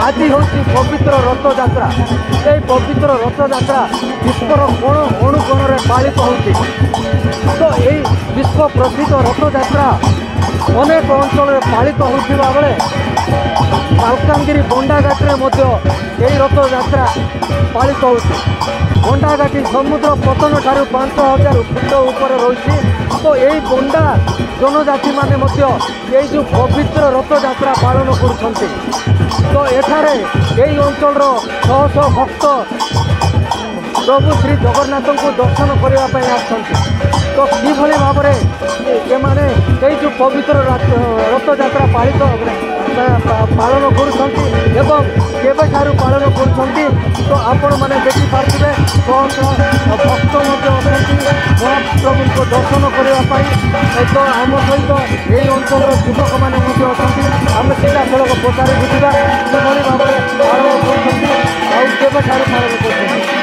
आज हूँ पवित्र रथयात्रा। ये पवित्र रथयात्रा विश्वर कोण अणुकोण पालित होती। तो यही विश्व प्रसिद्ध रथयात्रा अनेक अंचल पालित होता बेले मालकानगिरी बंडाघाटी यही रथयात्रा पालित होती। बंडाघाटी समुद्र पतन ठारू 5000 फुट ऊपर रही। तो यही बंडा जनजाति माने यही जो पवित्र रथयात्रा पालन कर। तो एठारे यही अंचल शह शह भक्त प्रभु श्री जगन्नाथ को दर्शन करने आसते। तो किभली भाव में जो पवित्र रथयात्रा पालित पालन कर पालन कर। तो आपण मैंने देखिपे भक्त महाप्रभु को दर्शन करने। तो आम सहित यही अंचल युवक मैंने आम सीधा सड़क पचारि बुझा किभली भाव में पालन कर पालन कर।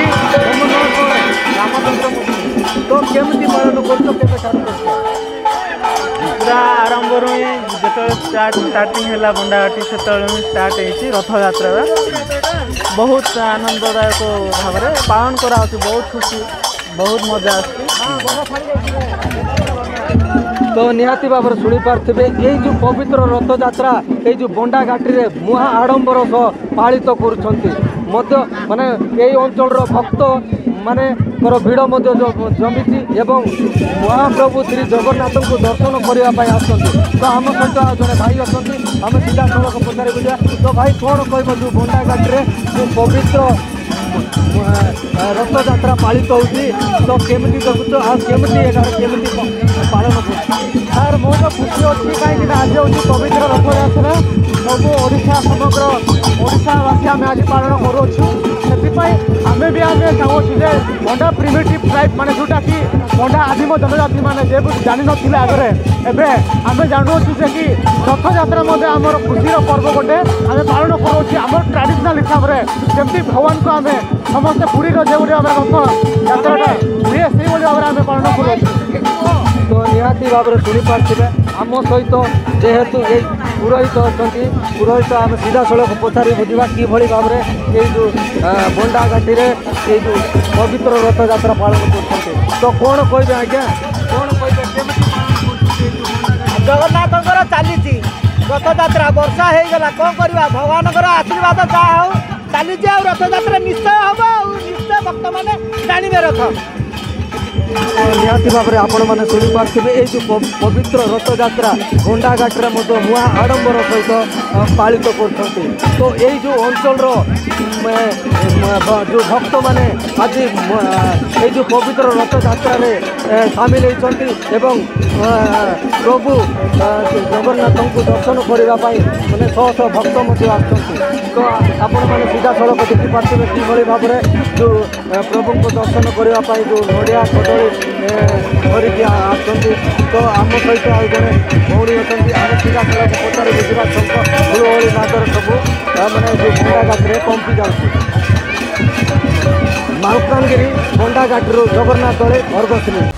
तो केमती पालन कर पूरा आरंभ जो स्टार्टिंग है बंडाघाटी से स्टार्ट होती रथयात्रा बहुत आनंददायक भाव में पालन करा। बहुत खुशी बहुत मजा तो निहाती भाव में शुणी पार्थे यही जो पवित्र रथयात्रा ये जो बंडाघाटी में मुहा आडंबर सह पालित कर माने यही अंचल भक्त माने भीड़ जमी एवं महाप्रभु श्री जगन्नाथ को दर्शन करने आसते। तो आम सहित जड़े भाई अच्छा आम सीधा सड़क पचारि बुझा। तो भाई कौन कह जो बंडाघाटी जो पवित्र रथयात्रा पालित होती। तो केमती देखुच केमती पालन कर बहुत खुशी अच्छी कहीं आज हूँ पवित्र रथयात्रा सब ओडिशा समग्र ओडिशावासी आम आज पालन करूँ। आम भी आम चाहूँ बंडा प्रिमिटिव ट्राइब माने जोटा कि बंडा आदिम जनजाति मैंने जान ना आगे एवं आम जानू कि रथयात्रा आमर खुशी पर्व गोटे आम पालन करूँ। आम ट्राडिशनाल हिसाब से जमी भगवान को आम समस्ते पुरी जो रथ यात्रा हुए से भाव में आम पालन करूँ। तो निहाती भाव में शुणी पार्थे आम सहित जेहेतु ये पुरोहित अच्छा पुरोहित आम सीधा सड़क पचारि बुझा किभली भाव में ये जो बंडाघाटी ये जो पवित्र रथयात्रा पालन कर। तो कौन कहे आज्ञा कौन कहे जगन्नाथ चली रथयात्रा वर्षा हो गला कौन करवा भगवान आशीर्वाद जहाँ हो चली रथयात्रा निश्चय हम निश्चय भक्त मैंने जाने रथ। निहाती भाव में आपण मैंने शुणी पार्थे ये जो पवित्र रथयात्रा बंडाघाटी में मुआ आडंबर सहित पालित कर। तो यही जो अंचल जो भक्त मैंने आज ये जो पवित्र रथयात्रा सामिल होती प्रभु जगन्नाथ को दर्शन करने मैंने शह शह भक्त आसते। तो आपण मैंने सीधा सड़क देखिपे किभली भाव में जो प्रभु को दर्शन करने जो नड़िया कदली धरिकी आसते। तो आम सहित आज जड़े भौणी अच्छा आम सीधा सड़क पचारि बुझा सब हुलहुली नादर सब मैंने जो बंडाघाटी पंपी जाऊँ। मालकानगिरी बंडाघाटी जगन्नाथ दले अर्घ